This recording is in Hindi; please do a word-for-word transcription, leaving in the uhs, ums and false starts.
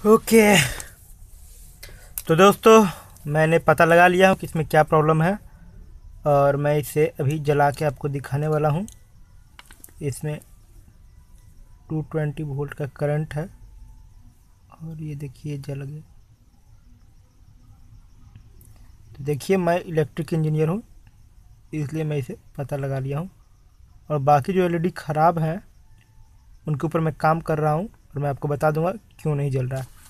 ओके, तो दोस्तों मैंने पता लगा लिया हूँ कि इसमें क्या प्रॉब्लम है और मैं इसे अभी जला के आपको दिखाने वाला हूँ। इसमें टू ट्वेंटी वोल्ट का करंट है और ये देखिए जल गया। तो देखिए मैं इलेक्ट्रिक इंजीनियर हूँ, इसलिए मैं इसे पता लगा लिया हूँ। और बाकी जो एलईडी ख़राब हैं उनके ऊपर मैं काम कर रहा हूँ और मैं आपको बता दूंगा क्यों नहीं जल रहा है।